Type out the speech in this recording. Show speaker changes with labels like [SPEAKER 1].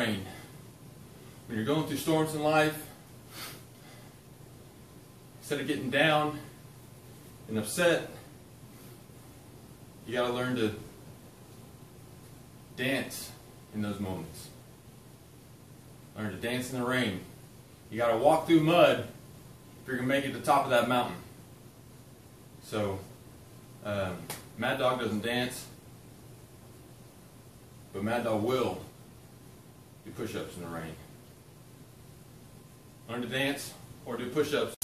[SPEAKER 1] rain. When you're going through storms in life, instead of getting down and upset, you got to learn to dance in those moments. Learn to dance in the rain. You got to walk through mud if you're going to make it to the top of that mountain. So, Mad Dog doesn't dance, but Mad Dog will do push-ups in the rain. Learn to dance or do push-ups